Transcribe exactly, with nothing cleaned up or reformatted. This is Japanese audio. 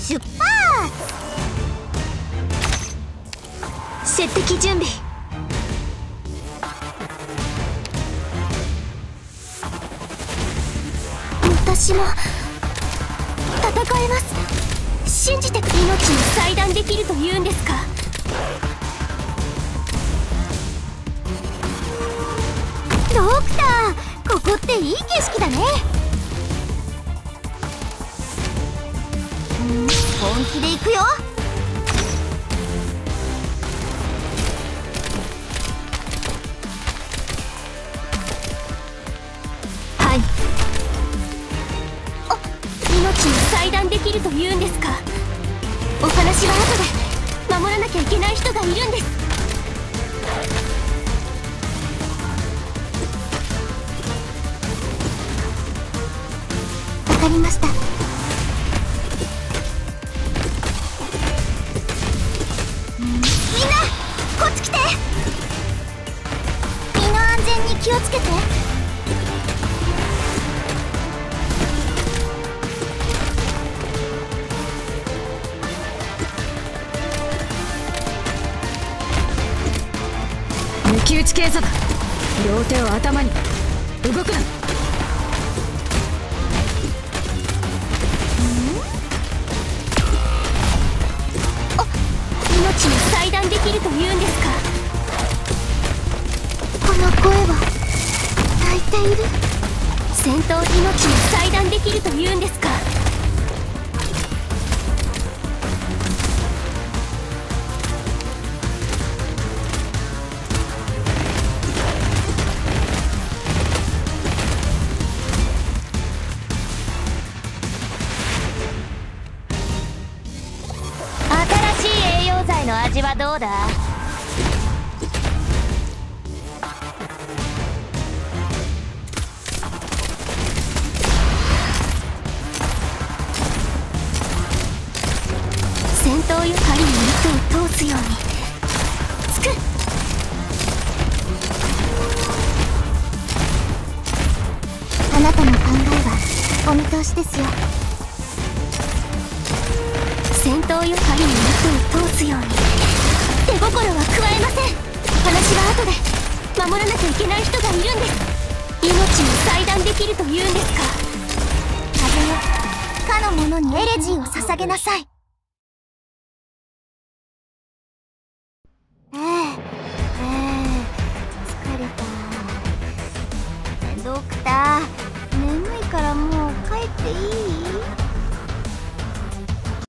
出発。接敵準備。私も戦えます。信じて命に裁断できるというんですか。ドクター、ここっていい景色だね。本気で行くよ。はい。あ、命に裁断できるというんですか。お話は後で。守らなきゃいけない人がいるんです。わかりました。こっち来て。身の安全に気をつけて。 抜き打ち計測。両手を頭に。動くな。 命に裁断できるというんですか。この声は泣いている。戦闘で命に裁断できるというんですか。の味はどうだ。戦闘よ。針に糸を通すようにつく。あなたの考えはお見通しですよ。戦闘よ。針に糸を通すように。手心は加えません。話は後で。守らなきゃいけない人がいるんです。命に裁断できるというんですか。風よ、かの者にエレジーを捧げなさい。